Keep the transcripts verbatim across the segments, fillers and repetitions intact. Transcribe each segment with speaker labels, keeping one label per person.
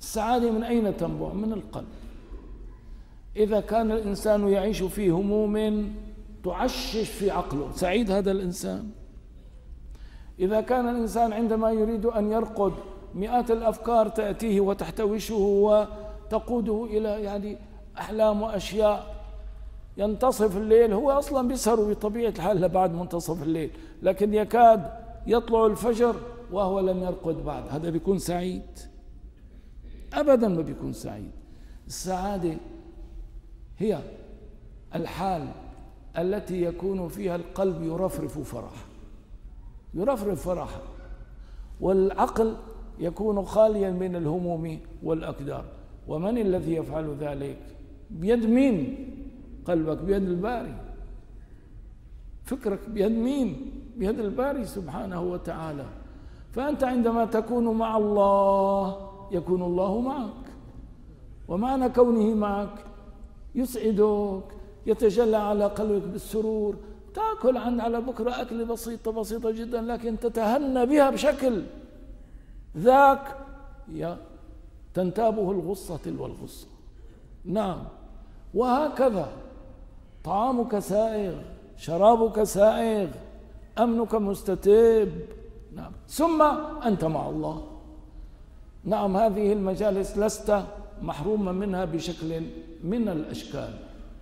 Speaker 1: السعادة من أين تنبع؟ من القلب. إذا كان الإنسان يعيش في هموم تعشش في عقله، سعيد هذا الإنسان. إذا كان الإنسان عندما يريد أن يرقد مئات الأفكار تأتيه وتحتوشه وتقوده إلى يعني أحلام وأشياء، ينتصف الليل، هو أصلا بيسهر بطبيعة الحال لبعد منتصف الليل، لكن يكاد يطلع الفجر وهو لم يرقد بعد، هذا بيكون سعيد؟ أبدا ما بيكون سعيد. السعادة هي الحال التي يكون فيها القلب يرفرف فرحا، يرفرف فرحا، والعقل يكون خاليا من الهموم والأكدار. ومن الذي يفعل ذلك؟ بيد مين؟ قلبك بيد الباري، فكرك بيد مين؟ بيد الباري سبحانه وتعالى. فأنت عندما تكون مع الله يكون الله معك، ومعنى كونه معك يسعدك، يتجلى على قلبك بالسرور، تأكل عن على بكرة أكل بسيطة بسيطة جدا لكن تتهنى بها بشكل ذاك تنتابه الغصة تلو الغصة. نعم، وهكذا طعامك سائغ، شرابك سائغ، أمنك مستتب. نعم، ثم أنت مع الله. نعم، هذه المجالس لست محروما منها بشكل من الأشكال.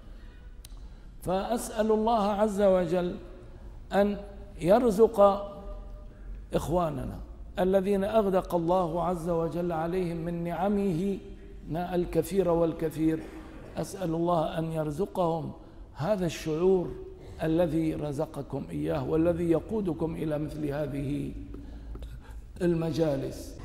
Speaker 1: فأسأل الله عز وجل أن يرزق إخواننا الذين أغدق الله عز وجل عليهم من نعمه الكثير والكثير، أسأل الله أن يرزقهم هذا الشعور الذي رزقكم إياه والذي يقودكم إلى مثل هذه المجالس.